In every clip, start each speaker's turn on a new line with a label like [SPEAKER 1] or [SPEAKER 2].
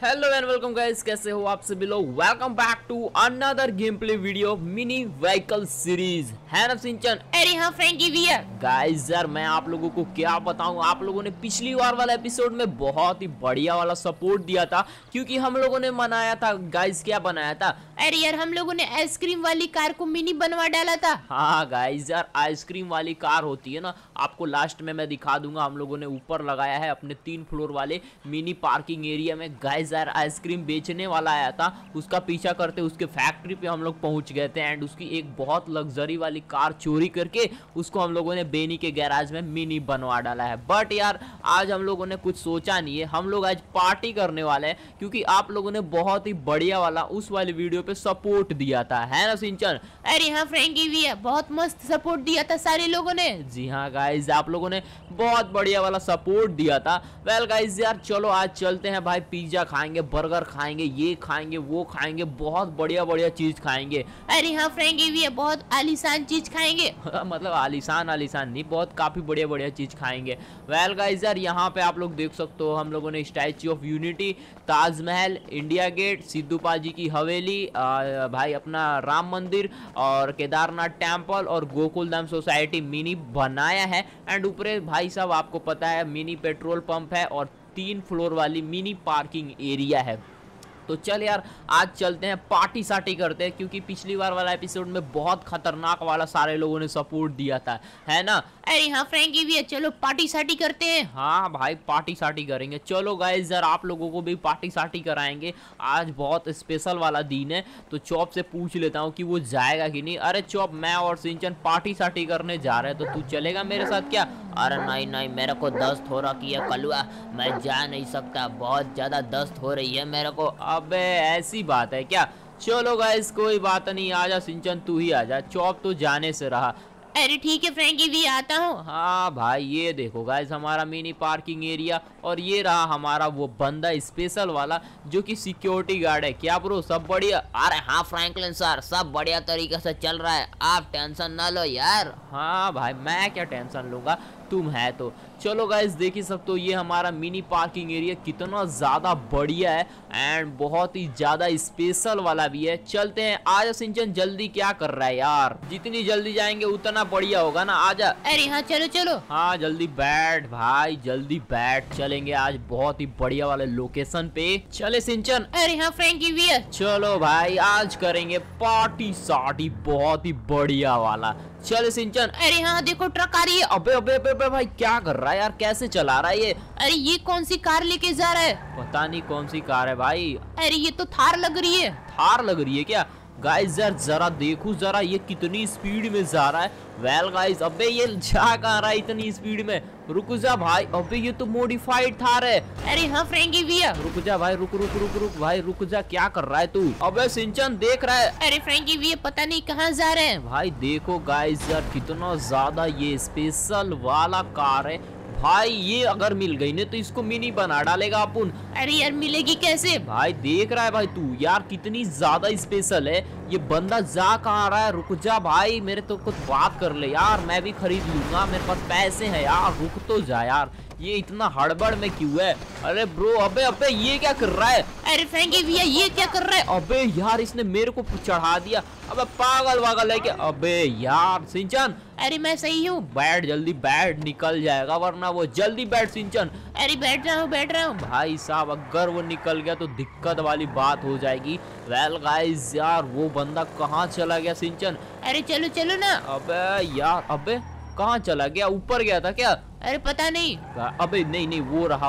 [SPEAKER 1] Hello and welcome guys, कैसे हो आप सभी लोग। Welcome back to another game play video mini vehicle series है ना सिंचन।
[SPEAKER 2] अरे हाँ फ्रैंकी भैया।
[SPEAKER 1] गाइस यार मैं आप लोगों को क्या बताऊं, आप लोगों ने पिछली बार वाला एपिसोड में बहुत ही बढ़िया वाला सपोर्ट दिया था क्योंकि हम लोगों ने मनाया था। गाइस क्या बनाया था?
[SPEAKER 2] अरे यार हम लोगों ने आइसक्रीम वाली कार को मिनी बनवा डाला था।
[SPEAKER 1] हाँ गाइस यार आइसक्रीम वाली कार होती है ना, आपको लास्ट में मैं दिखा दूंगा। हम लोगों ने ऊपर लगाया है अपने 3 फ्लोर वाले मिनी पार्किंग एरिया में। गाइस यार आइसक्रीम बेचने वाला आया था, उसका पीछा करते उसके फैक्ट्री पे हम लोग पहुंच गए थे एंड उसकी एक बहुत लग्जरी वाली कार चोरी करके उसको हम लोगों ने बेनी के गैराज में मिनी बनवा डाला है। बट यार आज हम लोगों ने कुछ सोचा नहीं है, हम लोग आज पार्टी करने वाले हैं क्योंकि आप लोगों ने बहुत ही बढ़िया वाला उस वाली वीडियो पे सपोर्ट दिया था, है ना सिंचन।
[SPEAKER 2] अरे हाँ फ्रैंकी भैया, बहुत मस्त सपोर्ट दिया था सारे लोगों ने।
[SPEAKER 1] जी हाँ गाइज, आप लोगों ने बहुत बढ़िया वाला सपोर्ट दिया था। वेल गाइज यार चलो आज चलते हैं भाई, पिज्जा खाएंगे, बर्गर खाएंगे, ये खाएंगे, वो खाएंगे, बहुत बढ़िया बढ़िया चीज खाएंगे।
[SPEAKER 2] अरे हाँ फ्रैंकी भैया, बहुत आलीशान चीज खाएंगे।
[SPEAKER 1] मतलब आलीशान नहीं, बहुत काफी बढ़िया बढ़िया चीज खाएंगे। वेल गाइज यार यहाँ पे आप लोग देख सकते हो हम लोगों ने statue of unity, Taj Mahal, India gate, Sidhu paaji की हवेली, भाई अपना राम मंदिर और केदारनाथ टेम्पल और गोकुलधाम सोसाइटी मिनी बनाया है। एंड ऊपर भाई साहब आपको पता है मिनी पेट्रोल पंप है और 3 फ्लोर वाली मिनी पार्किंग एरिया है। तो चल यार आज चलते हैं, पार्टी सार्टी करते हैं क्योंकि पिछली बार वाला एपिसोड में बहुत खतरनाक वाला सारे लोगों ने सपोर्ट दिया था, है ना।
[SPEAKER 2] अरे हाँ फ्रैंकी भैया, चलो पार्टी सार्टी करते हैं।
[SPEAKER 1] हाँ भाई पार्टी सार्टी करेंगे। चलो गाइस यार आप लोगों को भी पार्टी सार्टी कराएंगे। आज बहुत स्पेशल वाला दिन है तो चौप से पूछ लेता हूँ कि वो जाएगा कि नहीं। अरे चौप, मैं और सिंचन पार्टी सार्टी करने जा रहे हैं तो तू चलेगा मेरे साथ क्या?
[SPEAKER 3] अरे नहीं मेरे को दस्त हो रखी है कलुआ, मैं जा नहीं सकता, बहुत ज्यादा दस्त हो रही है मेरे को।
[SPEAKER 1] अबे ऐसी बात है क्या? चलो गाइस कोई बात नहीं, आजा सिंचन तू ही आजा, चौप तो जाने से रहा।
[SPEAKER 2] अरे ठीक है फ्रैंकी भैया, आता हूँ।
[SPEAKER 1] हाँ भाई ये देखो गाइस हमारा मिनी पार्किंग एरिया और ये रहा हमारा वो बंदा स्पेशल वाला जो कि सिक्योरिटी गार्ड है। क्या ब्रो सब बढ़िया?
[SPEAKER 3] अरे हाँ फ्रैंकलिन सर, सब बढ़िया तरीके से चल रहा है, आप टेंशन ना लो यार।
[SPEAKER 1] हाँ भाई मैं क्या टेंशन लूंगा, तुम है तो। चलो गाइस देख ही सकते हो ये हमारा मिनी पार्किंग एरिया कितना ज्यादा बढ़िया है एंड बहुत ही ज्यादा स्पेशल वाला भी है। चलते हैं, आजा सिंचन, जल्दी क्या कर रहा है यार? जितनी जल्दी जाएंगे उतना बढ़िया होगा ना, आजा।
[SPEAKER 2] अरे हाँ चलो चलो।
[SPEAKER 1] हाँ जल्दी बैठ भाई, जल्दी बैठ, चलेंगे आज बहुत ही बढ़िया वाले लोकेशन पे। चले सिंचन।
[SPEAKER 2] अरे हाँ फ्रैंकी भैया।
[SPEAKER 1] चलो भाई आज करेंगे पार्टी सार्टी बहुत ही बढ़िया वाला। चले सिंचन।
[SPEAKER 2] अरे हाँ देखो ट्रक आ रही है।
[SPEAKER 1] अबे अबे अबे अबे भाई क्या कर रहा है यार, कैसे चला रहा है ये?
[SPEAKER 2] अरे ये कौन सी कार लेके जा रहा है?
[SPEAKER 1] पता नहीं कौन सी कार है भाई।
[SPEAKER 2] अरे ये तो थार लग रही है।
[SPEAKER 1] थार लग रही है क्या? गाइस यार जरा देखो जरा ये कितनी स्पीड में जा रहा है। वेल गाइस अबे ये जा कहाँ रहा है इतनी स्पीड में? रुक जा भाई, अबे ये तो मॉडिफाइड थार है।
[SPEAKER 2] अरे हाँ फ्रैंकी भैया।
[SPEAKER 1] रुक जा भाई, रुक रुक रुक रुक भाई, रुक जा, क्या कर रहा है तू? अबे सिंचन देख रहा है?
[SPEAKER 2] अरे फ्रैंकी भैया पता नहीं कहाँ जा रहे हैं।
[SPEAKER 1] भाई देखो गाइस यार कितना ज्यादा ये स्पेशल वाला कार है भाई। ये अगर मिल गई ना तो इसको मिनी बना डालेगा अपन।
[SPEAKER 2] अरे यार मिलेगी कैसे?
[SPEAKER 1] भाई देख रहा है भाई तू यार कितनी ज्यादा स्पेशल है ये बंदा। जा कहाँ रहा है? रुक जा भाई, मेरे तो कुछ बात कर ले यार, मैं भी खरीद लूंगा, मेरे पास पैसे हैं यार, रुक तो जा यार, ये इतना हड़बड़ में क्यों है? अरे ब्रो अबे अबे ये क्या कर रहा है?
[SPEAKER 2] अरे फ्रैंकी भैया ये क्या कर रहा है?
[SPEAKER 1] अबे यार इसने मेरे को चढ़ा दिया। अबे पागल वागल है क्या? अबे यार सिंचन।
[SPEAKER 2] अरे मैं सही हूँ।
[SPEAKER 1] बैठ जल्दी बैठ, निकल जाएगा वरना वो। जल्दी बैठ सिंचन।
[SPEAKER 2] अरे बैठ रहा हूँ।
[SPEAKER 1] भाई साहब अगर वो निकल गया तो दिक्कत वाली बात हो जाएगी। वेल गाइस यार वो बंदा कहाँ चला गया सिंचन?
[SPEAKER 2] अरे चलो चलो ना।
[SPEAKER 1] अबे यार अबे कहाँ चला गया? ऊपर गया था क्या?
[SPEAKER 2] अरे पता नहीं।
[SPEAKER 1] अबे नहीं नहीं वो रहा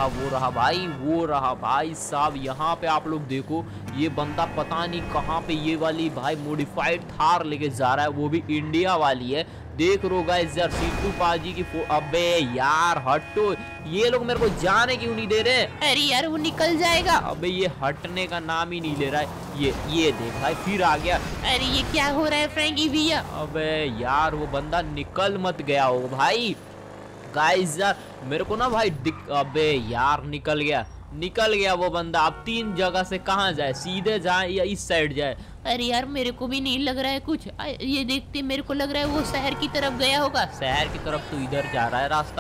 [SPEAKER 1] भाई, वो रहा भाई साहब। यहाँ पे आप लोग देखो ये बंदा पता नहीं कहाँ पे ये वाली भाई मॉडिफाइड थार लेके जा रहा है, वो भी इंडिया वाली है। देख रो गाइस यार सिद्धू पाजी की अबे यार हटो, ये लोग मेरे को जाने क्यों नहीं दे रहे?
[SPEAKER 2] अरे यार वो निकल जाएगा।
[SPEAKER 1] अबे ये हटने का नाम ही नहीं ले रहा है। ये देख भाई फिर आ गया।
[SPEAKER 2] अरे ये क्या हो रहा है फ्रैंकी भैया?
[SPEAKER 1] अबे यार वो बंदा निकल मत गया हो भाई। गाइस यार मेरे को ना भाई अबे यार निकल गया वो बंदा। अब 3 जगह से कहाँ जाए, सीधे जाए या इस साइड जाए?
[SPEAKER 2] अरे यार मेरे को भी नहीं लग रहा है कुछ, ये देखते मेरे को लग रहा है वो शहर की तरफ गया होगा।
[SPEAKER 1] शहर की तरफ तो इधर जा रहा है रास्ता।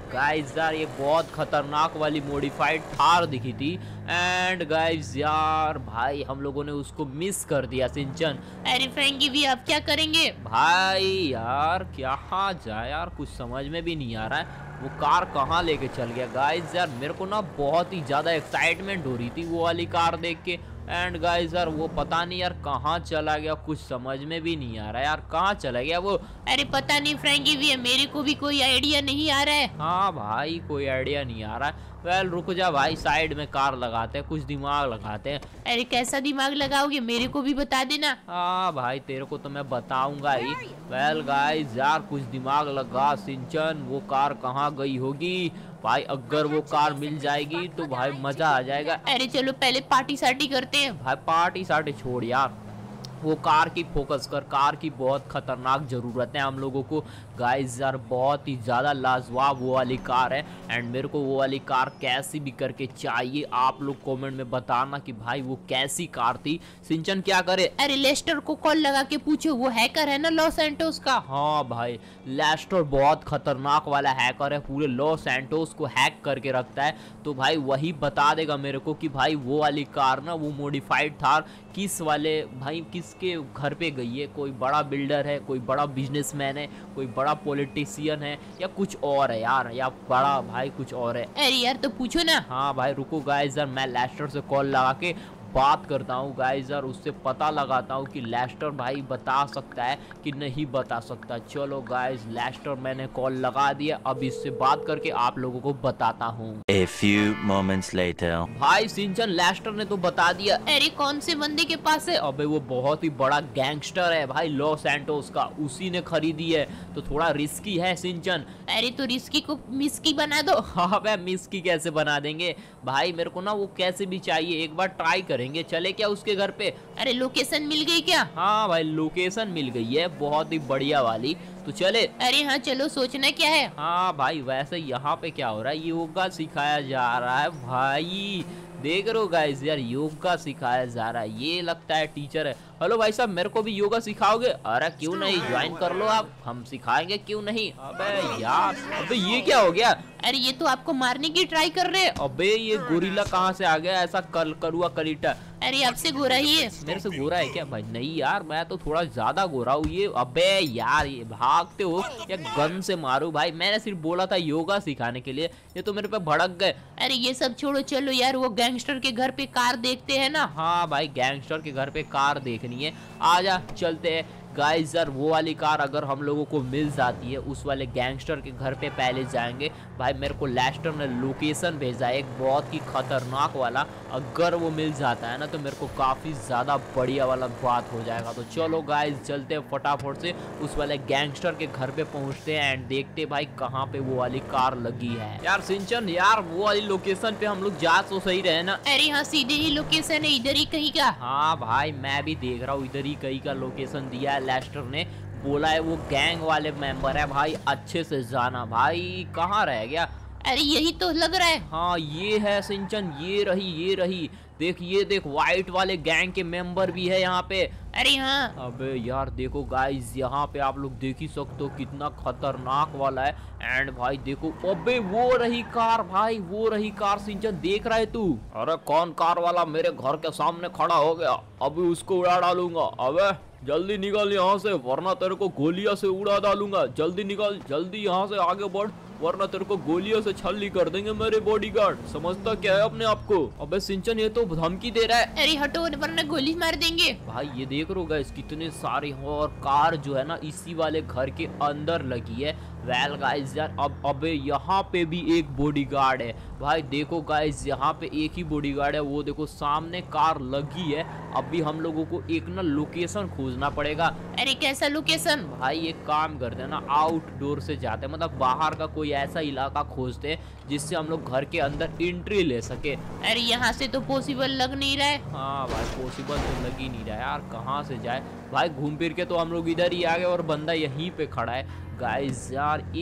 [SPEAKER 1] गाइस यार ये बहुत खतरनाक वाली मॉडिफाइड थार दिखी थी। एंड गाइस यार भाई हम लोगों ने उसको मिस कर दिया सिंचन।
[SPEAKER 2] अरे फ्रैंकी भी अब क्या करेंगे?
[SPEAKER 1] भाई यार क्या जाए यार, कुछ समझ में भी नहीं आ रहा है वो कार कहाँ लेके चल गया। गाइस यार मेरे को ना बहुत ही ज्यादा एक्साइटमेंट हो रही थी वो वाली कार देख के। एंड गाइस यार वो पता नहीं यार कहाँ चला गया, कुछ समझ में भी नहीं आ रहा यार कहाँ चला गया वो।
[SPEAKER 2] अरे पता नहीं फ्रैंकी भी है, मेरे को भी कोई आइडिया नहीं आ रहा है।
[SPEAKER 1] हाँ भाई कोई आइडिया नहीं आ रहा है। वेल रुक जा भाई, साइड में कार लगाते हैं, कुछ दिमाग लगाते हैं।
[SPEAKER 2] अरे कैसा दिमाग लगाओगे, मेरे को भी बता देना।
[SPEAKER 1] हाँ भाई तेरे को तो मैं बताऊंगा ही। वेल गाइस यार कुछ दिमाग लगा सिंचन, वो कार कहाँ गई होगी भाई। अगर वो कार मिल जाएगी तो भाई मजा आ जाएगा।
[SPEAKER 2] अरे चलो पहले पार्टी सार्टी करते हैं।
[SPEAKER 1] भाई पार्टी सार्टी छोड़ यार, वो कार की फोकस कर। कार की बहुत खतरनाक ज़रूरत है हम लोगों को। गाइस यार बहुत ही ज़्यादा लाजवाब वो वाली कार है। एंड मेरे को वो वाली कार कैसी भी करके चाहिए। आप लोग कमेंट में बताना कि भाई वो कैसी कार थी। सिंचन क्या करे?
[SPEAKER 2] अरे लेस्टर को कॉल लगा के पूछो, वो हैकर है ना लॉस सैंटोस का।
[SPEAKER 1] हाँ भाई लेस्टर बहुत खतरनाक वाला हैकर है, पूरे लॉस सैंटोस को हैक करके रखता है। तो भाई वही बता देगा मेरे को कि भाई वो वाली कार ना, वो मॉडिफाइड थार किस वाले भाई किसके घर पे गई है। कोई बड़ा बिल्डर है, कोई बड़ा बिजनेसमैन है, कोई बड़ा पॉलिटिशियन है, या कुछ और है यार, या बड़ा भाई कुछ और है।
[SPEAKER 2] अरे यार तो पूछो ना।
[SPEAKER 1] हाँ भाई रुको गाइस यार, मैं लेस्टर से कॉल लगा के बात करता हूँ गाइस यार, उससे पता लगाता हूँ कि लेस्टर भाई बता सकता है कि नहीं बता सकता। चलो गाइस लेस्टर मैंने कॉल लगा दिया, अब इससे बात करके आप लोगों को बताता हूँ।
[SPEAKER 4] A few moments later.
[SPEAKER 1] भाई सिंचन लेस्टर ने तो बता दिया।
[SPEAKER 2] अरे कौन से बंदे के पास है?
[SPEAKER 1] अबे वो बहुत ही बड़ा गैंगस्टर है भाई लॉस सैंटोस का, उसी ने खरीदी है, तो थोड़ा रिस्की है सिंचन।
[SPEAKER 2] अरे तो रिस्की को मिस्की बना दो।
[SPEAKER 1] हाँ भाई मिस्की कैसे बना देंगे भाई, मेरे को ना वो कैसे भी चाहिए, एक बार ट्राई करेंगे। चले क्या उसके घर पे?
[SPEAKER 2] अरे लोकेशन मिल गई क्या?
[SPEAKER 1] हाँ भाई लोकेशन मिल गई है बहुत ही बढ़िया वाली, तो चले।
[SPEAKER 2] अरे हाँ चलो, सोचना क्या है।
[SPEAKER 1] हाँ भाई वैसे यहाँ पे क्या हो रहा है, योगा सिखाया जा रहा है भाई, देख रहे हो गाइस यार योगा सिखाया जा रहा है। ये लगता है टीचर है। हेलो भाई साहब मेरे को भी योगा सिखाओगे? अरे क्यों नहीं, ज्वाइन कर लो आप, हम सिखाएंगे क्यों नहीं। अबे यार अबे ये क्या हो गया?
[SPEAKER 2] अरे ये तो आपको मारने की ट्राई कर रहे हैं।
[SPEAKER 1] अबे ये गोरिल्ला कहाँ से आ गया ऐसा करुआ कलीटा?
[SPEAKER 2] अरे आपसे गोरा ही है।
[SPEAKER 1] मेरे से गोरा है क्या भाई? नहीं यार मैं तो थोड़ा ज्यादा गोरा हूँ। ये अबे यार ये भागते हो या गन से मारू भाई? मैंने सिर्फ बोला था योगा सिखाने के लिए, ये तो मेरे पे भड़क गए।
[SPEAKER 2] अरे ये सब छोड़ो, चलो यार वो गैंगस्टर के घर पे कार देखते हैं ना।
[SPEAKER 1] हाँ भाई गैंगस्टर के घर पे कार देखनी है, आजा चलते हैं। गाइस यार वो वाली कार अगर हम लोगों को मिल जाती है, उस वाले गैंगस्टर के घर पे पहले जाएंगे। भाई मेरे को लेस्टर ने लोकेशन भेजा है एक बहुत ही खतरनाक वाला, अगर वो मिल जाता है ना तो मेरे को काफ़ी ज़्यादा बढ़िया वाला बात हो जाएगा। तो चलो गाइस चलते हैं फटाफट से उस वाले गैंगस्टर के घर पे पहुंचते हैं एंड देखते भाई कहाँ पे वो वाली कार लगी है। यार सिंचन यार वो वाली लोकेशन पे हम लोग जा तो सही रहे ना?
[SPEAKER 2] अरे हाँ सीधे ही लोकेशन है, इधर ही कहीं का।
[SPEAKER 1] हाँ भाई मैं भी देख रहा हूँ इधर ही कहीं का लोकेशन दिया है। लेस्टर ने बोला है वो गैंग वाले मेंबर है भाई, अच्छे से जाना। भाई कहाँ रह गया?
[SPEAKER 2] अरे यही तो लग रहा है।
[SPEAKER 1] हाँ ये है सिंचन, ये रही देख, ये देख व्हाइट वाले गैंग के मेंबर भी है यहाँ पे।
[SPEAKER 2] अरे हाँ।
[SPEAKER 1] अबे यार देखो गाइस यहाँ पे आप लोग देख ही सकते हो कितना खतरनाक वाला है। एंड भाई देखो अबे वो रही कार भाई, वो रही कार सिंचन, देख रहा है तू? अरे कौन कार वाला मेरे घर के सामने खड़ा हो गया, अभी उसको उड़ा डालूंगा। अबे जल्दी निकल यहाँ से वरना तेरे को गोलियां से उड़ा डालूंगा। जल्दी निकल, जल्दी यहाँ से आगे बढ़ वरना तेरे को गोलियों से छल्ली कर देंगे मेरे बॉडीगार्ड। समझता क्या है अपने आप को? अबे सिंचन ये तो धमकी दे रहा है।
[SPEAKER 2] अरे हटो वरना गोली मार देंगे।
[SPEAKER 1] भाई ये देख रहे हो गाइस कितने सारे हो, और कार जो है ना इसी वाले घर के अंदर लगी है। वेल गाइस यार अब अबे यहाँ पे भी एक बॉडीगार्ड है भाई, देखो गाइस यहाँ पे एक ही बॉडीगार्ड है, वो देखो सामने कार लगी है। अभी हम लोगों को एक ना लोकेशन खोजना पड़ेगा।
[SPEAKER 2] अरे कैसा लोकेशन?
[SPEAKER 1] भाई एक काम करते हैं ना, आउटडोर से जाते हैं, मतलब बाहर का कोई ऐसा इलाका खोजते हैं जिससे हम लोग घर के अंदर एंट्री ले सके।
[SPEAKER 2] अरे यहाँ से तो पॉसिबल लग नहीं रहा है।
[SPEAKER 1] हाँ भाई पॉसिबल तो लग ही नहीं रहा है यार, कहाँ से जाए भाई? घूम फिर के तो हम लोग इधर ही आ गए और बंदा यहीं पे खड़ा है। गाइस यार एक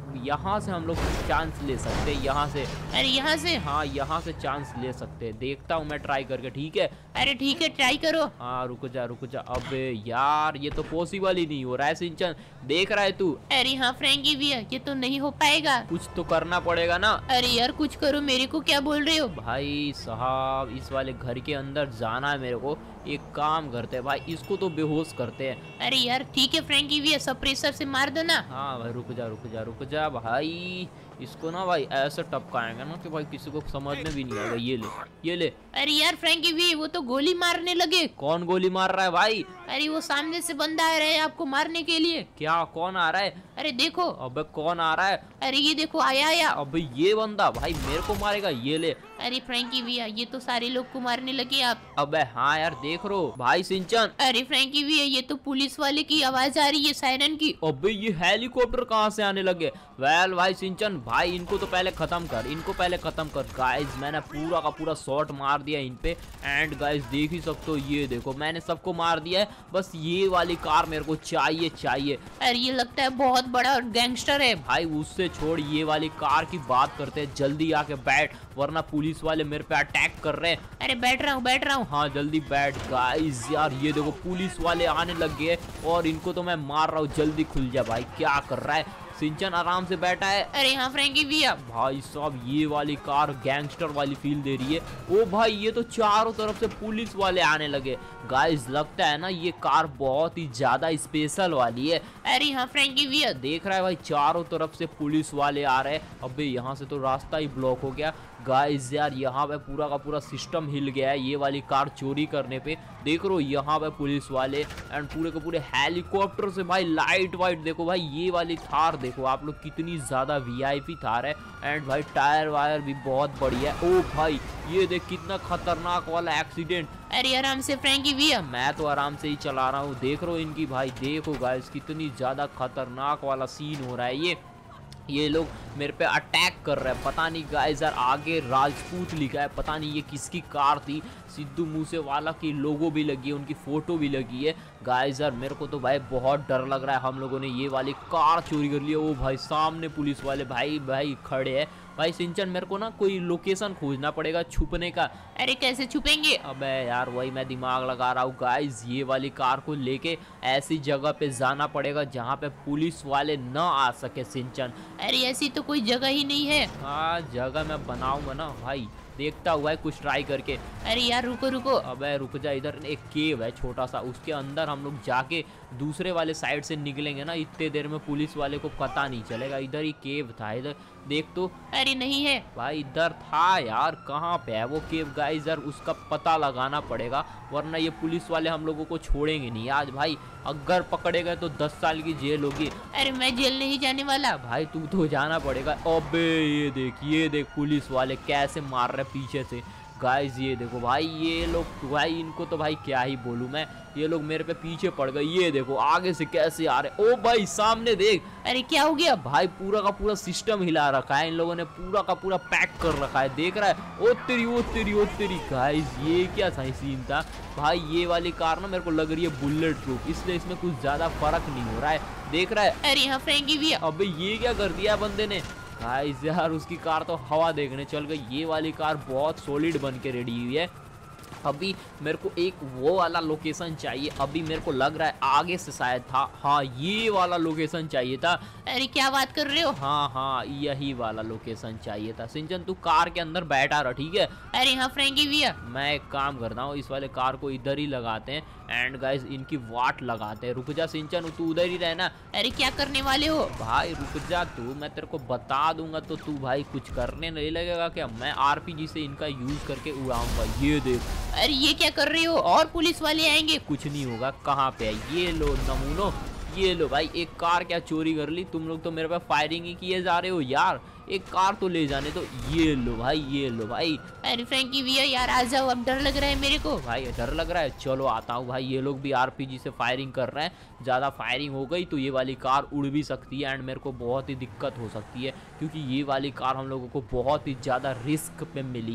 [SPEAKER 1] यहाँ से हम लोग चांस ले सकते हैं, यहाँ से।
[SPEAKER 2] अरे यहाँ से?
[SPEAKER 1] हाँ यहाँ से चांस ले सकते हैं, देखता हूँ मैं ट्राई करके, ठीक है?
[SPEAKER 2] अरे ठीक है, ट्राई करो।
[SPEAKER 1] हाँ रुक जा रुक जा। अबे यार ये तो पॉसिबल ही नहीं हो रहा है सिंचन, देख रहा है तू?
[SPEAKER 2] अरे हाँ फ्रैंकी भैया, ये तो नहीं हो पाएगा।
[SPEAKER 1] कुछ तो करना पड़ेगा ना।
[SPEAKER 2] अरे यार कुछ करो, मेरे को क्या बोल रहे हो?
[SPEAKER 1] भाई साहब इस वाले घर के अंदर जाना है मेरे को। एक काम करते हैं भाई, इसको तो बेहोश करते हैं।
[SPEAKER 2] अरे यार ठीक है फ्रैंकी भैया, सप्रेसर से मार दो ना।
[SPEAKER 1] हाँ भाई रुक जा रुक जा रुक जा भाई, इसको ना भाई ऐसे टपकाएंगे ना कि भाई किसी को समझ में भी नहीं आएगा। ये ले ये ले।
[SPEAKER 2] अरे यार फ्रैंकी भैया, वो तो गोली मारने लगे।
[SPEAKER 1] कौन गोली मार रहा है भाई?
[SPEAKER 2] अरे वो सामने से बंदा आ रहा है आपको मारने के लिए।
[SPEAKER 1] क्या कौन आ रहा है?
[SPEAKER 2] अरे देखो।
[SPEAKER 1] अबे कौन आ रहा है?
[SPEAKER 2] अरे ये देखो, आया आया।
[SPEAKER 1] अबे ये बंदा भाई मेरे को मारेगा, ये ले।
[SPEAKER 2] अरे फ्रैंकी भैया, ये तो सारे लोग को मारने लगे आप।
[SPEAKER 1] अबे हाँ यार देख रो भाई सिंचन।
[SPEAKER 2] अरे फ्रैंकी भैया, ये तो पुलिस वाले की आवाज आ रही है, सायरन की।
[SPEAKER 1] अबे ये हेलीकॉप्टर कहाँ से आने लगे? वेल भाई सिंचन भाई, इनको तो पहले खत्म कर, इनको पहले खत्म कर। गाइस मैंने पूरा का पूरा शॉट मार दिया इन पे। एंड गाइस देख ही सकते हो, ये देखो मैंने सबको मार दिया है। बस ये वाली कार मेरे को चाहिए चाहिए।
[SPEAKER 2] अरे ये लगता है बहुत बड़ा गैंगस्टर है।
[SPEAKER 1] भाई उससे छोड़, ये वाली कार की बात करते हैं। जल्दी आके बैठ, वरना पुलिस वाले मेरे पे अटैक कर रहे हैं।
[SPEAKER 2] अरे बैठ रहा हूँ बैठ रहा हूँ।
[SPEAKER 1] हाँ जल्दी बैठ। गाइस यार ये देखो पुलिस वाले आने लग गए और इनको तो मैं मार रहा हूँ। जल्दी खुल जा भाई, क्या कर रहा है? सिंचन आराम से बैठा है।
[SPEAKER 2] अरे हाँ फ्रैंकी भैया।
[SPEAKER 1] भाई साहब ये वाली कार गैंगस्टर वाली फील दे रही है। ओ भाई ये तो चारों तरफ से पुलिस वाले आने लगे। गाइस लगता है ना ये कार बहुत ही ज्यादा स्पेशल वाली है।
[SPEAKER 2] अरे हाँ फ्रैंकी भैया।
[SPEAKER 1] देख रहा है भाई चारों तरफ से पुलिस वाले आ रहे हैं। अबे यहाँ से तो रास्ता ही ब्लॉक हो गया। गाइस यार यहाँ पे पूरा का पूरा सिस्टम हिल गया है ये वाली कार चोरी करने पे। देख रो यहाँ पे पुलिस वाले एंड पूरे के पूरे हेलीकॉप्टर से भाई लाइट वाइट देखो भाई। ये वाली थार देखो आप लोग, कितनी ज्यादा वीआईपी थार है। एंड भाई टायर वायर भी बहुत बढ़िया है। ओ भाई ये देख कितना खतरनाक वाला एक्सीडेंट।
[SPEAKER 2] अरे आराम से फ्रैंकी भैया।
[SPEAKER 1] मैं तो आराम से ही चला रहा हूँ। देख रो इनकी भाई, देखो गाइस कितनी ज्यादा खतरनाक वाला सीन हो रहा है। ये लोग मेरे पे अटैक कर रहे हैं। पता नहीं गाइस यार, आगे राजपूत लिखा है, पता नहीं ये किसकी कार थी। सिद्धू मूसेवाला की लोगो भी लगी है, उनकी फोटो भी लगी है। गाइस यार मेरे को तो भाई बहुत डर लग रहा है। हम लोगों ने ये वाली कार चोरी कर ली है। ओ भाई सामने पुलिस वाले भाई भाई खड़े हैं। भाई सिंचन मेरे को ना कोई लोकेशन खोजना पड़ेगा छुपने का।
[SPEAKER 2] अरे कैसे छुपेंगे?
[SPEAKER 1] अबे यार वही मैं दिमाग लगा रहा हूँ। गाइस ये वाली कार को लेके ऐसी जगह पे जाना पड़ेगा जहाँ पे पुलिस वाले न आ सके सिंचन।
[SPEAKER 2] अरे ऐसी तो कोई जगह ही नहीं है।
[SPEAKER 1] हाँ जगह मैं बनाऊंगा ना भाई, देखता हुआ है कुछ ट्राई करके।
[SPEAKER 2] अरे यार रुको रुको।
[SPEAKER 1] अबे रुक जा, इधर एक केव है छोटा सा, उसके अंदर हम लोग जाके दूसरे वाले साइड से निकलेंगे ना, इतने देर में पुलिस वाले को पता नहीं चलेगा। इधर ही केव था, इधर देख तो।
[SPEAKER 2] अरे नहीं है
[SPEAKER 1] भाई इधर था यार, कहाँ पे है वो केव? गाइस यार उसका पता लगाना पड़ेगा, वरना ये पुलिस वाले हम लोगों को छोड़ेंगे नहीं आज भाई। अगर पकड़े गए तो 10 साल की जेल होगी।
[SPEAKER 2] अरे मैं जेल नहीं जाने वाला।
[SPEAKER 1] भाई तू तो जाना पड़ेगा। अबे ये देख पुलिस वाले कैसे मार रहे पीछे से। गाइस ये देखो भाई, ये लोग भाई इनको तो भाई क्या ही बोलूं मैं, ये लोग मेरे पे पीछे पड़ गए। ये देखो आगे से कैसे आ रहे। ओ भाई सामने देख।
[SPEAKER 2] अरे क्या हो गया?
[SPEAKER 1] भाई पूरा का पूरा सिस्टम हिला रखा है इन लोगों ने, पूरा का पूरा पैक कर रखा है। देख रहा है? ओ तेरी ओ तेरी ओ तेरी। गाइस ये क्या सही सीन था भाई। ये वाली कार ना मेरे को लग रही है बुलेट प्रूफ, इसलिए इसमें कुछ ज्यादा फर्क नहीं हो रहा है। देख रहा है?
[SPEAKER 2] अरे यहाँ फ्रैंकी भैया।
[SPEAKER 1] अबे ये क्या कर दिया बंदे ने। गाइस यार उसकी कार तो हवा देखने चल गई। ये वाली कार बहुत सॉलिड बन के रेडी हुई है। अभी मेरे को एक वो वाला लोकेशन चाहिए। अभी मेरे को लग रहा है आगे से शायद था। हाँ ये वाला लोकेशन चाहिए था।
[SPEAKER 2] अरे क्या बात कर रहे हो?
[SPEAKER 1] हाँ यही वाला लोकेशन चाहिए था। सिंचन तू कार के अंदर बैठा रहा, ठीक है?
[SPEAKER 2] अरे हाँ फ्रैंकी भैया।
[SPEAKER 1] मैं एक काम करता हूँ, इस वाले कार को इधर ही लगाते हैं एंड गाइस इनकी वाट लगाते हैं। रुक जा सिंचन, तू उधर ही रहना।
[SPEAKER 2] अरे क्या करने वाले हो?
[SPEAKER 1] भाई रुक जा तू, मैं तेरे को बता दूंगा तो तू भाई कुछ करने नहीं लगेगा क्या? मैं आरपीजी से इनका यूज करके उड़ाऊंगा। ये देख।
[SPEAKER 2] अरे ये क्या कर रहे हो? और पुलिस वाले आएंगे।
[SPEAKER 1] कुछ नहीं होगा। कहाँ पे है? ये लो नमूनो, ये लो भाई। एक कार क्या चोरी कर ली? तुम लोग तो मेरे पे फायरिंग ही किए जा रहे हो यार। एक कार तो ले जाने तो। ये लो भाई, ये लो भाई।
[SPEAKER 2] अरे फ्रैंकी भैया यार आ जाओ, अब डर लग रहा है मेरे को।
[SPEAKER 1] भाई डर लग रहा है? चलो आता हूँ भाई। ये लोग भी आरपीजी से फायरिंग कर रहे हैं। ज़्यादा फायरिंग हो गई तो ये वाली कार उड़ भी सकती है एंड मेरे को बहुत ही दिक्कत हो सकती है, क्योंकि ये वाली कार हम लोगों को बहुत ही ज़्यादा रिस्क पे मिली है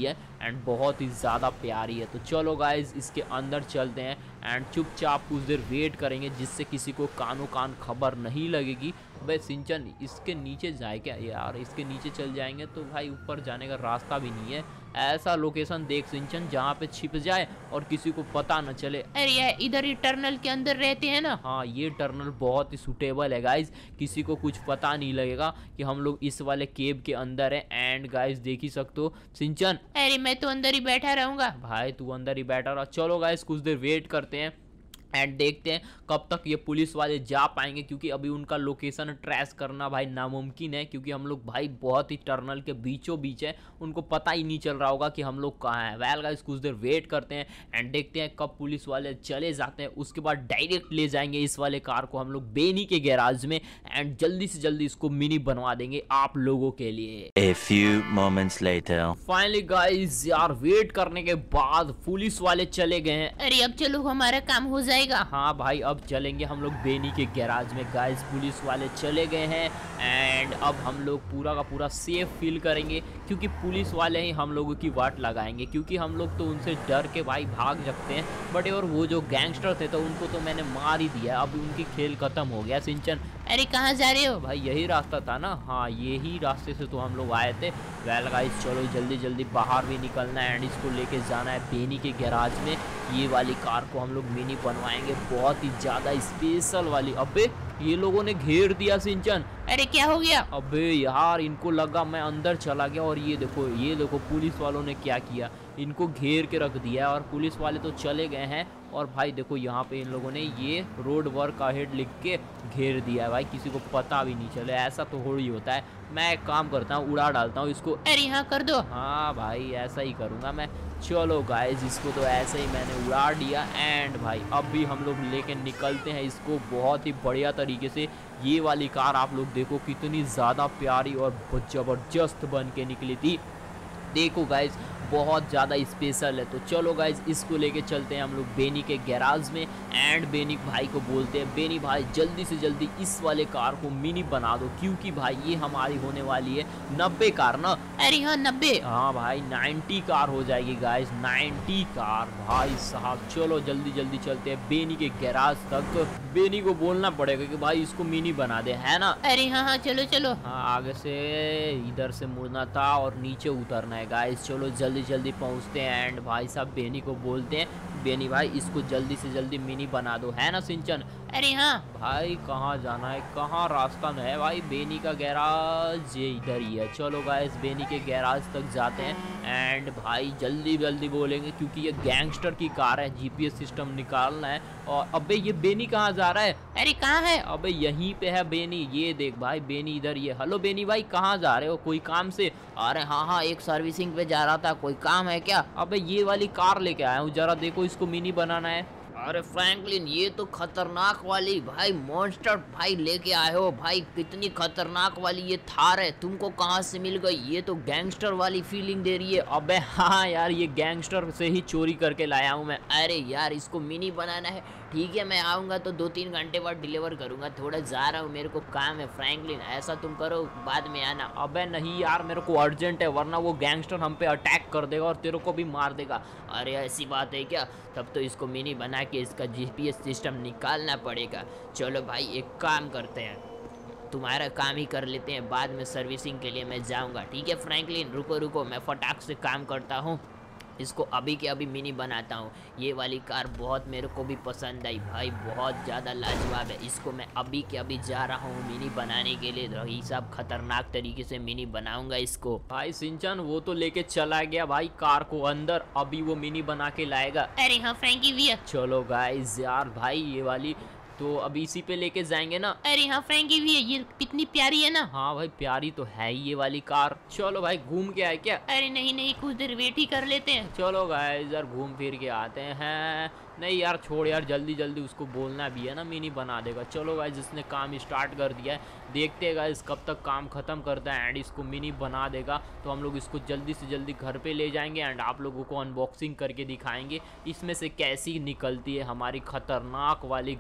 [SPEAKER 1] एंड बहुत ही ज़्यादा प्यारी है। तो चलो गाइज इसके अंदर चलते हैं एंड चुपचाप कुछ देर वेट करेंगे जिससे किसी को कानो कान खबर नहीं लगेगी। भाई सिंचन इसके नीचे जाए क्या यार, इसके नीचे चल जाएंगे तो भाई ऊपर जाने का रास्ता भी नहीं है। ऐसा लोकेशन देख सिंचन जहाँ पे छिप जाए और किसी को पता न चले।
[SPEAKER 2] अरे यार इधर ही टनल के अंदर रहते हैं ना।
[SPEAKER 1] हाँ ये टनल बहुत ही सूटेबल है गाइज, किसी को कुछ पता नहीं लगेगा कि हम लोग इस वाले केव के अंदर हैं। एंड गाइज देख ही सकते हो सिंचन।
[SPEAKER 2] अरे मैं तो अंदर ही बैठा रहूंगा।
[SPEAKER 1] भाई तू अंदर ही बैठा रहा। चलो गाइज कुछ देर वेट करते हैं एंड देखते हैं कब तक ये पुलिस वाले जा पाएंगे, क्योंकि अभी उनका लोकेशन ट्रेस करना भाई नामुमकिन है, क्योंकि हम लोग भाई बहुत ही टनल के बीचों बीच है, उनको पता ही नहीं चल रहा होगा कि हम लोग कहाँ हैं। वेल गाइस कुछ देर वेट करते हैं एंड देखते हैं कब पुलिस वाले चले जाते हैं। उसके बाद डायरेक्ट ले जाएंगे इस वाले कार को हम लोग बेनी के गैराज में एंड जल्दी से जल्दी इसको मिनी बनवा देंगे आप लोगों के लिए।
[SPEAKER 4] A few moments later.
[SPEAKER 1] Finally guys यार वेट करने के बाद पुलिस वाले चले गए हैं।
[SPEAKER 2] अरे अब चलो हमारा काम हो जाएगा।
[SPEAKER 1] हाँ भाई अब चलेंगे हम लोग बेनी के गैराज में। गाइस पुलिस वाले चले गए हैं एंड अब हम लोग पूरा का पूरा सेफ फील करेंगे, क्योंकि पुलिस वाले ही हम लोगों की वाट लगाएंगे, क्योंकि हम लोग तो उनसे डर के भाई भाग सकते हैं। बट और वो जो गैंगस्टर थे तो उनको तो मैंने मार ही दिया, अब उनकी खेल खत्म हो गया। सिंचन
[SPEAKER 2] अरे कहाँ जा रहे हो?
[SPEAKER 1] भाई यही रास्ता था ना। हाँ यही रास्ते से तो हम लोग आए थे। वेल गाइस चलो जल्दी जल्दी बाहर भी निकलना है एंड इसको लेके जाना है बेनी के गैराज में। ये वाली कार को हम लोग मिनी बनवाएंगे, बहुत ही ज़्यादा स्पेशल वाली। अबे ये लोगों ने घेर दिया सिंचन।
[SPEAKER 2] अरे क्या हो गया?
[SPEAKER 1] अबे यार इनको लगा मैं अंदर चला गया और ये देखो पुलिस वालों ने क्या किया, इनको घेर के रख दिया और पुलिस वाले तो चले गए हैं। और भाई देखो यहाँ पे इन लोगों ने ये रोड वर्क अहेड लिख के घेर दिया है भाई, किसी को पता भी नहीं चले। ऐसा तो हो ही होता है। मैं एक काम करता हूँ उड़ा डालता हूँ इसको।
[SPEAKER 2] अरे हाँ कर दो।
[SPEAKER 1] हाँ भाई ऐसा ही करूँगा मैं। चलो गाइस इसको तो ऐसे ही मैंने उड़ा दिया एंड भाई अब भी हम लोग लेके निकलते हैं इसको बहुत ही बढ़िया तरीके से। ये वाली कार आप लोग देखो कितनी ज़्यादा प्यारी और ज़बरदस्त बन के निकली थी। देखो गाइस बहुत ज़्यादा स्पेशल है। तो चलो गाइज इसको लेके चलते हैं हम लोग बेनी के गैराज में एंड बेनी भाई को बोलते हैं बेनी भाई जल्दी से जल्दी इस वाले कार को मिनी बना दो, क्योंकि भाई ये हमारी होने वाली है 90 कार ना।
[SPEAKER 2] अरे हाँ 90।
[SPEAKER 1] हाँ भाई 90 कार हो जाएगी गाइज, 90 कार भाई साहब। चलो जल्दी जल्दी चलते हैं बेनी के गैराज तक। बेनी को बोलना पड़ेगा कि भाई इसको मिनी बना दे, है ना।
[SPEAKER 2] अरे हाँ हाँ चलो चलो।
[SPEAKER 1] हाँ आगे से इधर से मुड़ना था और नीचे उतरना है गाइज। चलो जल्दी जल्दी पहुंचते हैं एंड भाई साहब बेनी को बोलते हैं बेनी भाई इसको जल्दी से जल्दी मिनी बना दो, है ना सिंचन।
[SPEAKER 2] अरे हाँ
[SPEAKER 1] भाई कहाँ जाना है, कहाँ रास्ता में है भाई बेनी का गैराज, ये इधर ही है। चलो गाइस बेनी के गैराज तक जाते हैं एंड भाई जल्दी जल्दी बोलेंगे क्योंकि ये गैंगस्टर की कार है, जीपीएस सिस्टम निकालना है। और अबे ये बेनी कहाँ जा रहा है?
[SPEAKER 2] अरे कहाँ है?
[SPEAKER 1] अबे यहीं पे है बेनी, ये देख भाई बेनी इधर ये। हेलो बेनी भाई कहाँ जा रहे हो, कोई काम से?
[SPEAKER 3] अरे हाँ एक सर्विसिंग पे जा रहा था, कोई काम है क्या?
[SPEAKER 1] अबे ये वाली कार लेके आया हूँ, जरा देखो इसको मिनी बनाना है।
[SPEAKER 3] अरे फ्रैंकलिन ये तो खतरनाक वाली भाई मॉन्स्टर भाई लेके आए हो भाई, कितनी खतरनाक वाली ये थार है, तुमको कहाँ से मिल गई? ये तो गैंगस्टर वाली फीलिंग दे रही है।
[SPEAKER 1] अबे हाँ यार ये गैंगस्टर से ही चोरी करके लाया हूँ मैं।
[SPEAKER 3] अरे यार इसको मिनी बनाना है, ठीक है मैं आऊँगा तो 2-3 घंटे बाद डिलीवर करूँगा, थोड़ा जा रहा हूँ मेरे को काम है फ्रैंकलिन, ऐसा तुम करो बाद में आना।
[SPEAKER 1] अबे नहीं यार मेरे को अर्जेंट है, वरना वो गैंगस्टर हम पे अटैक कर देगा और तेरे को भी मार देगा।
[SPEAKER 3] अरे ऐसी बात है क्या? तब तो इसको मिनी बना के इसका जीपीएस सिस्टम निकालना पड़ेगा। चलो भाई एक काम करते हैं, तुम्हारा काम ही कर लेते हैं, बाद में सर्विसिंग के लिए मैं जाऊंगा। ठीक है फ्रैंकलिन रुको रुको, मैं फटाक से काम करता हूँ, इसको अभी के अभी मिनी बनाता हूँ। ये वाली कार बहुत मेरे को भी पसंद आई भाई, बहुत ज़्यादा लाजवाब है। इसको मैं अभी के अभी जा रहा हूँ मिनी बनाने के लिए, रही साहब खतरनाक तरीके से मिनी बनाऊंगा इसको।
[SPEAKER 1] भाई सिंचन वो तो लेके चला गया भाई कार को अंदर, अभी वो मिनी बना के लाएगा।
[SPEAKER 2] अरे हाँ फ्रैंकी भैया।
[SPEAKER 1] चलो गाइस यार भाई ये वाली तो अभी इसी पे लेके जाएंगे ना।
[SPEAKER 2] अरे हाँ फ्रैंकी भैया ये कितनी प्यारी है ना।
[SPEAKER 1] हाँ भाई प्यारी तो है ही ये वाली कार। चलो भाई घूम के आए क्या?
[SPEAKER 2] अरे नहीं नहीं कुछ देर वेट ही कर लेते हैं।
[SPEAKER 1] चलो गाइस यार घूम फिर के आते हैं। नहीं यार छोड़ यार, जल्दी जल्दी उसको बोलना भी है ना, मिनी बना देगा। चलो गाइस जिसने काम स्टार्ट कर दिया है, देखते हैं गाइस कब तक काम ख़त्म करता है एंड इसको मिनी बना देगा तो हम लोग इसको जल्दी से जल्दी घर पे ले जाएंगे एंड आप लोगों को अनबॉक्सिंग करके दिखाएंगे इसमें से कैसी निकलती है हमारी खतरनाक वाली गाइस।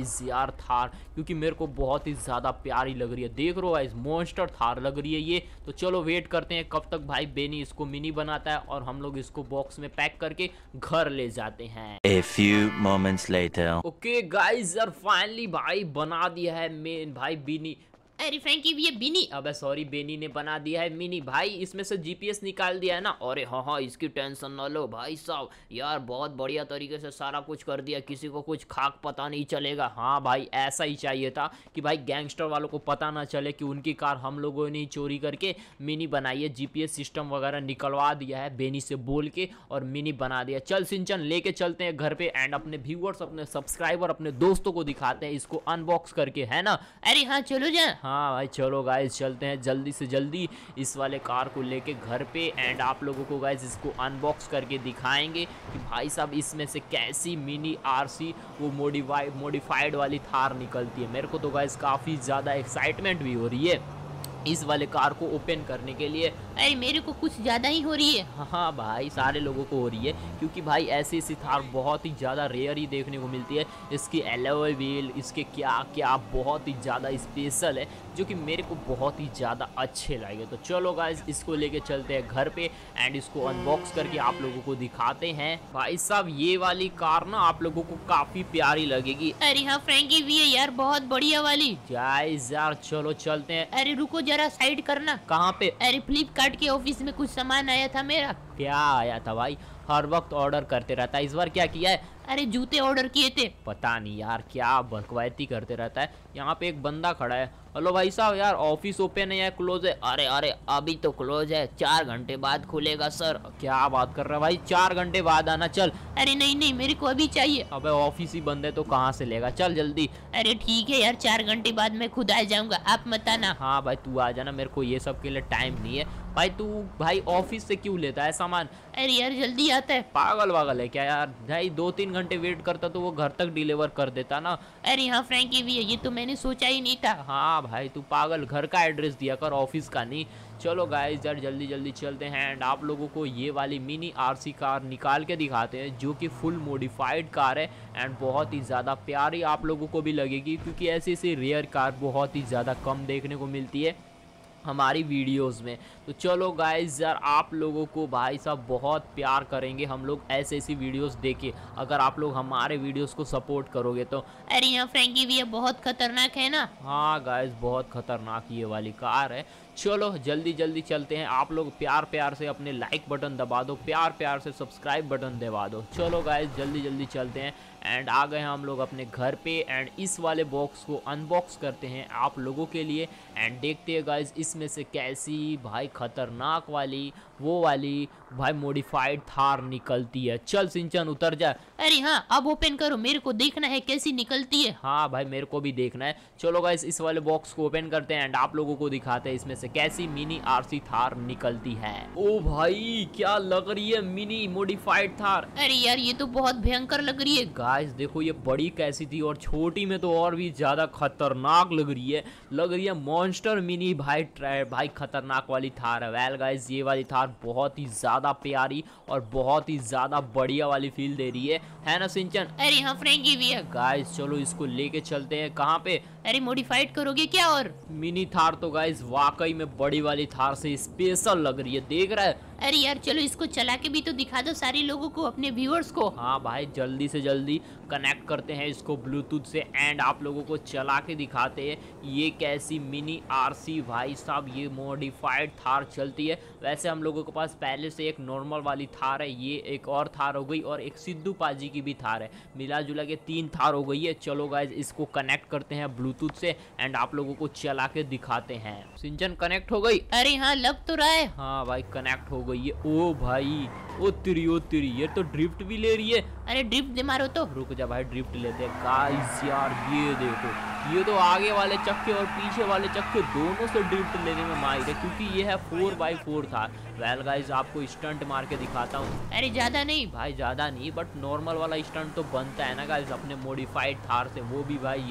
[SPEAKER 1] गाइस यार थार, क्योंकि मेरे को बहुत ही ज़्यादा प्यारी लग रही है। देख रहे हो गाइस, मॉन्स्टर थार लग रही है ये। तो चलो वेट करते हैं कब तक भाई बेनी इसको मिनी बनाता है और हम लोग इसको बॉक्स में पैक करके घर ले जाते हैं।
[SPEAKER 4] A few moments later.
[SPEAKER 1] Okay guys यार, फाइनली भाई बना दिया है मेन भाई बिनी।
[SPEAKER 2] अरे फ्रैंकी ये बिनी।
[SPEAKER 1] अबे सॉरी, बेनी ने बना दिया है मिनी। भाई इसमें से जीपीएस निकाल दिया है ना।
[SPEAKER 3] अरे हाँ, इसकी टेंशन ना लो भाई साहब, यार बहुत बढ़िया तरीके से सारा कुछ कर दिया, किसी को कुछ खाक पता नहीं चलेगा।
[SPEAKER 1] हाँ भाई, ऐसा ही चाहिए था कि भाई गैंगस्टर वालों को पता ना चले कि उनकी कार हम लोगों ने चोरी करके मिनी बनाई है। जीपीएस सिस्टम वगैरह निकलवा दिया है बेनी से बोल के और मिनी बना दिया। चल सिंचन, लेके चलते हैं घर पे एंड अपने व्यूअर्स, अपने सब्सक्राइबर, अपने दोस्तों को दिखाते हैं इसको अनबॉक्स करके, है ना।
[SPEAKER 2] अरे हाँ चलो जा।
[SPEAKER 1] हाँ भाई चलो गाइस, चलते हैं जल्दी से जल्दी इस वाले कार को लेके घर पे एंड आप लोगों को गाइस इसको अनबॉक्स करके दिखाएंगे कि भाई साहब इसमें से कैसी मिनी आरसी वो मॉडिफाइड वाली थार निकलती है। मेरे को तो गाइस काफ़ी ज़्यादा एक्साइटमेंट भी हो रही है इस वाले कार को ओपन करने के लिए।
[SPEAKER 2] अरे मेरे को कुछ ज़्यादा ही हो रही है।
[SPEAKER 1] हाँ भाई, सारे लोगों को हो रही है क्योंकि भाई ऐसी थार बहुत ही ज़्यादा रेयर ही देखने को मिलती है। इसकी एलॉय व्हील, इसके क्या क्या बहुत ही ज़्यादा स्पेशल है जो कि मेरे को बहुत ही ज़्यादा अच्छे लगे। तो चलो गाइस, इसको लेके चलते हैं घर पे एंड इसको अनबॉक्स करके आप लोगों को दिखाते हैं। भाई साहब ये वाली कार ना आप लोगों को काफ़ी प्यारी लगेगी।
[SPEAKER 2] अरे हाँ फ्रैंकी भी है यार, बहुत बढ़िया वाली।
[SPEAKER 1] गाइस यार चलो चलते हैं।
[SPEAKER 2] अरे रुको जरा साइड करना।
[SPEAKER 1] कहाँ पे?
[SPEAKER 2] अरे फ्लिपकार्ट के ऑफिस में कुछ सामान आया था मेरा।
[SPEAKER 1] क्या आया था भाई? हर वक्त ऑर्डर करते रहता है, इस बार क्या किया है?
[SPEAKER 2] अरे जूते ऑर्डर किए थे।
[SPEAKER 1] पता नहीं यार क्या बकवायती करते रहता है। यहाँ पे एक बंदा खड़ा है। हेलो भाई साहब, यार ऑफिस ओपन है या क्लोज है?
[SPEAKER 3] अरे अरे अभी तो क्लोज है, 4 घंटे बाद खुलेगा सर।
[SPEAKER 1] क्या बात कर रहा है भाई, 4 घंटे बाद आना। चल।
[SPEAKER 2] अरे नहीं नहीं, मेरे को अभी चाहिए।
[SPEAKER 1] अबे ऑफिस ही बंद है तो कहाँ से लेगा, चल जल्दी।
[SPEAKER 2] अरे ठीक है यार, 4 घंटे बाद मैं खुद आ जाऊंगा, आप मत आना।
[SPEAKER 1] हाँ भाई तू आ जाना, मेरे को ये सब के लिए टाइम नहीं है। भाई तू भाई ऑफिस से क्यों लेता है सामान?
[SPEAKER 2] अरे यार जल्दी आता है।
[SPEAKER 1] पागल वागल है क्या यार? भाई 2-3 घंटे वेट करता तो वो घर तक डिलीवर कर देता ना।
[SPEAKER 2] अरे हाँ फ्रैंकी भी है, ये तो मैंने सोचा ही नहीं था।
[SPEAKER 1] हाँ भाई तू पागल, घर का एड्रेस दिया कर, ऑफिस का नहीं। चलो गाइस यार जल्दी जल्दी चलते हैं एंड आप लोगों को ये वाली मिनी आरसी कार निकाल के दिखाते हैं जो कि फुल मॉडिफाइड कार है एंड बहुत ही ज़्यादा प्यारी आप लोगों को भी लगेगी क्योंकि ऐसी ऐसी रेयर कार बहुत ही ज़्यादा कम देखने को मिलती है हमारी वीडियोस में। तो चलो गाइस यार, आप लोगों को भाई साहब बहुत प्यार करेंगे हम लोग ऐसे ऐसी वीडियोस देके, अगर आप लोग हमारे वीडियोस को सपोर्ट करोगे तो।
[SPEAKER 2] अरे यहाँ फ्रैंकी भी है, बहुत खतरनाक है ना।
[SPEAKER 1] हाँ गाइस, बहुत खतरनाक ये वाली कार है। चलो जल्दी जल्दी चलते हैं। आप लोग प्यार प्यार से अपने लाइक बटन दबा दो, प्यार प्यार से सब्सक्राइब बटन दबा दो। चलो गाइस जल्दी जल्दी चलते हैं एंड आ गए हम लोग अपने घर पे एंड इस वाले बॉक्स को अनबॉक्स करते हैं आप लोगों के लिए एंड देखते हैं गाइस इसमें से कैसी भाई खतरनाक वाली वो वाली भाई मॉडिफाइड थार निकलती है। चल सिंचन उतर जा।
[SPEAKER 2] अरे हाँ अब ओपन करो, मेरे को देखना है कैसी निकलती है।
[SPEAKER 1] हाँ भाई मेरे को भी देखना है। चलो गाइस इस वाले बॉक्स को ओपन करते हैं एंड आप लोगों को दिखाते हैं इसमें से कैसी मिनी आरसी थार निकलती है। ओ भाई क्या लग रही है मिनी मॉडिफाइड थार।
[SPEAKER 2] अरे यार ये तो बहुत भयंकर लग रही है।
[SPEAKER 1] गाइस देखो ये बड़ी कैसी थी और छोटी में तो और भी ज्यादा खतरनाक लग रही है। लग रही है मॉन्स्टर मिनी भाई खतरनाक वाली थार है। वेल गाइस ये वाली थार बहुत ही ज्यादा प्यारी और बहुत ही ज्यादा बढ़िया वाली फील दे रही है ना सिंचन?
[SPEAKER 2] अरे हाँ फ्रैंकी भी है।
[SPEAKER 1] गाइस चलो इसको लेके चलते हैं। कहाँ पे?
[SPEAKER 2] अरे मॉडिफाइड करोगे क्या? और
[SPEAKER 1] मिनी थार तो गाइस वाकई में बड़ी वाली थार से स्पेशल लग रही है, देख रहा है?
[SPEAKER 2] अरे यार चलो इसको चला के भी तो दिखा दो सारे लोगों को, अपने व्यूअर्स को।
[SPEAKER 1] हाँ भाई जल्दी से जल्दी कनेक्ट करते हैं इसको ब्लूटूथ से एंड आप लोगों को चला के दिखाते हैं ये कैसी मिनी आरसी भाई साहब ये मॉडिफाइड थार चलती है। वैसे हम लोगों के पास पहले से एक नॉर्मल वाली थार है, ये एक और थार हो गई और एक सिद्धू पाजी की भी थार है, मिला जुला के 3 थार हो गई है। चलो गाइज इसको कनेक्ट करते हैं ब्लूटूथ से एंड आप लोगों को चला के दिखाते हैं। सिंचन कनेक्ट हो गई?
[SPEAKER 2] अरे हाँ लग तो रहा है।
[SPEAKER 1] हाँ भाई कनेक्ट हो गई है। ओ भाई ओ तिरी ये तो ड्रिफ्ट भी ले रही है।
[SPEAKER 2] अरे ड्रिफ्ट दे मारो तो।
[SPEAKER 1] रुक जा भाई ड्रिफ्ट लेते हैं। गाइस यार ये देखो, ये तो आगे वाले चक्के और पीछे वाले चक्के दोनों से ड्रिफ्ट लेने में माहिर है क्योंकि ये है 4x4 था। वेल गाइस आपको स्टंट मार के दिखाता हूँ।
[SPEAKER 2] अरे ज्यादा नहीं
[SPEAKER 1] भाई ज्यादा नहीं बट नॉर्मल वाला स्टंट तो बनता है ना गाइस अपने मॉडिफाइड थार से, वो भी भाई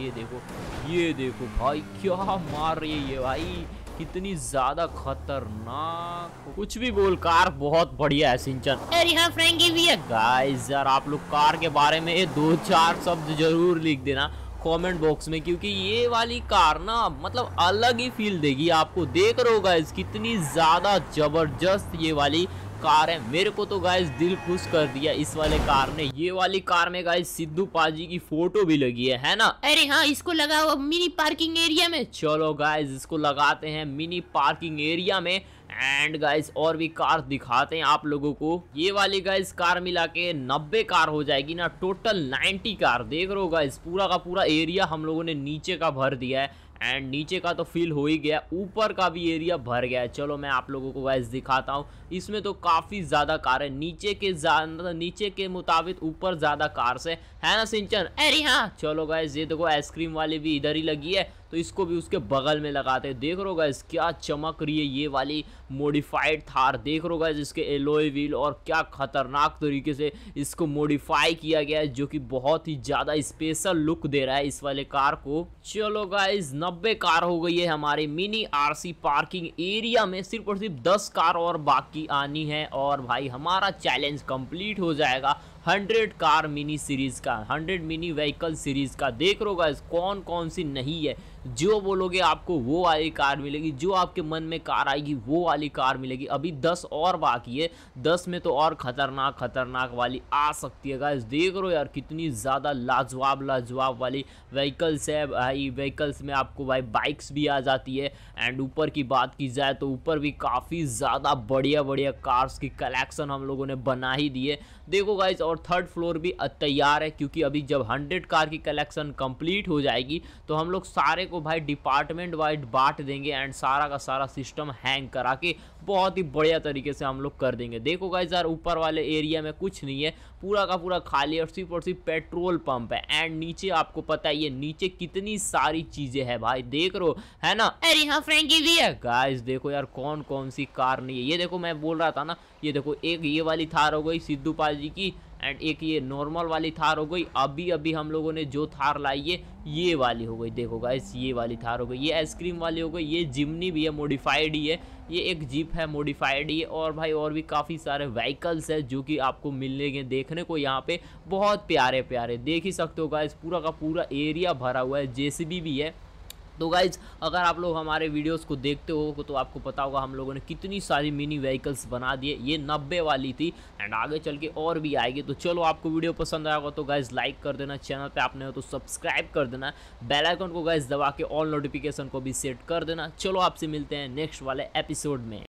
[SPEAKER 1] ये देखो भाई क्या मार रही है ये भाई, कितनी ज्यादा खतरनाक। कुछ भी बोल, कार बहुत बढ़िया है सिंचन।
[SPEAKER 2] अरे हाँ फ्रैंकी भी है।
[SPEAKER 1] गाइस यार आप लोग कार के बारे में 2-4 शब्द जरूर लिख देना, कमेंट बॉक्स में, क्योंकि ये वाली कार ना मतलब अलग ही फील देगी आपको। देख रहे हो गाइस कितनी ज़्यादा ज़बरदस्त ये वाली कार है। मेरे को तो गाइस दिल खुश कर दिया इस वाले कार ने। ये वाली कार में गाइस सिद्धू पाजी की फोटो भी लगी है ना।
[SPEAKER 2] अरे हाँ, इसको लगाओ मिनी पार्किंग एरिया में।
[SPEAKER 1] चलो गाइस इसको लगाते हैं मिनी पार्किंग एरिया में। एंड गाइस और भी कार दिखाते हैं आप लोगों को। ये वाली गाइस कार मिला के 90 कार हो जाएगी ना, टोटल 90 कार। देख रहे हो गाइस पूरा का पूरा एरिया हम लोगों ने नीचे का भर दिया है। एंड नीचे का तो फिल हो ही गया, ऊपर का भी एरिया भर गया है। चलो मैं आप लोगों को गाइस दिखाता हूँ। इसमें तो काफ़ी ज़्यादा कार है, नीचे के मुताबिक ऊपर ज़्यादा कार्स है ना सिंचन?
[SPEAKER 2] अरे हाँ,
[SPEAKER 1] चलो गाइस ये देखो आइसक्रीम वाली भी इधर ही लगी है, तो इसको भी उसके बगल में लगाते हैं। देख रहे हो गाइस क्या चमक रही है ये वाली मॉडिफाइड थार। देख रहे हो गाइस इसके एलॉय व्हील और क्या खतरनाक तरीके से इसको मॉडिफाई किया गया है, जो कि बहुत ही ज़्यादा स्पेशल लुक दे रहा है इस वाले कार को। चलो गाइस 90 कार हो गई है हमारे मिनी आरसी पार्किंग एरिया में। सिर्फ और सिर्फ 10 कार और बाकी आनी है और भाई हमारा चैलेंज कंप्लीट हो जाएगा 100 कार मिनी सीरीज का, 100 मिनी व्हीकल सीरीज का। देख रो गाइस कौन कौन सी नहीं है, जो बोलोगे आपको वो वाली कार मिलेगी, जो आपके मन में कार आएगी वो वाली कार मिलेगी। अभी 10 और बाकी है, 10 में तो और खतरनाक वाली आ सकती है गाइस। देख रो यार कितनी ज़्यादा लाजवाब वाली व्हीकल्स है भाई। व्हीकल्स में आपको भाई बाइक्स भी आ जाती है। एंड ऊपर की बात की जाए तो ऊपर भी काफ़ी ज़्यादा बढ़िया कार्स की कलेक्शन हम लोगों ने बना ही दी है। देखो गाइस और 3rd फ्लोर भी तैयार है, क्योंकि अभी जब 100 कार की कलेक्शन कंप्लीट हो जाएगी तो हम लोग सारे को भाई डिपार्टमेंट वाइज बांट देंगे। एंड सारा का सारा सिस्टम हैंग करा के बहुत ही बढ़िया तरीके से हम लोग कर देंगे। देखो गाइस यार ऊपर वाले एरिया में कुछ नहीं है, पूरा का पूरा खाली और सिर्फ पेट्रोल पंप है। एंड नीचे आपको पता है ये नीचे कितनी सारी चीजें हैं भाई, देख रो है ना।
[SPEAKER 2] अरे हाँ फ्रैंकी भी है।
[SPEAKER 1] गाइस देखो यार कौन कौन सी कार नहीं है। ये देखो मैं बोल रहा था ना, ये देखो एक ये वाली थार हो गई सिद्धू पाजी की, एंड एक ये नॉर्मल वाली थार हो गई। अभी हम लोगों ने जो थार लाई है ये वाली हो गई। देखो गाइस ये वाली थार हो गई, ये आइसक्रीम वाली हो गई, ये जिमनी भी है मॉडिफाइड ही है, ये एक जीप है मॉडिफाइड ही है। और भाई और भी काफ़ी सारे व्हीकल्स है जो कि आपको मिलेंगे देखने को यहाँ पे, बहुत प्यारे देख ही सकते हो गाइस। पूरा का पूरा एरिया भरा हुआ है, जेसीबी भी है। तो गाइज अगर आप लोग हमारे वीडियोस को देखते हो तो आपको पता होगा हम लोगों ने कितनी सारी मिनी व्हीकल्स बना दिए। ये 90 वाली थी एंड आगे चल के और भी आएगी। तो चलो आपको वीडियो पसंद आएगा तो गाइज लाइक कर देना, चैनल पे आपने हो तो सब्सक्राइब कर देना, बेल आइकन को गाइज दबा के ऑल नोटिफिकेशन को भी सेट कर देना। चलो आपसे मिलते हैं नेक्स्ट वाले एपिसोड में।